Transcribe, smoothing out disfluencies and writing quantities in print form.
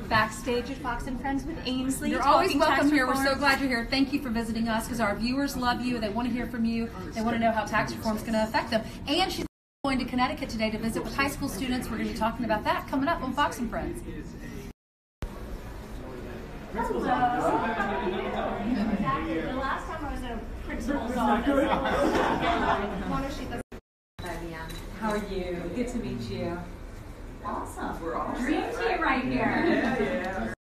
backstage at Fox and Friends with Ainsley. You're always welcome here. Reform. We're so glad you're here. Thank you for visiting us because our viewers love you. They want to hear from you. They want to know how tax reform is going to affect them. And she's going to Connecticut today to visit with high school students. We're going to be talking about that coming up on Fox and Friends. Hello. The last time I was in a principal's office. How are you? Good to meet you. Awesome. We're awesome. Dream team right here. Yeah.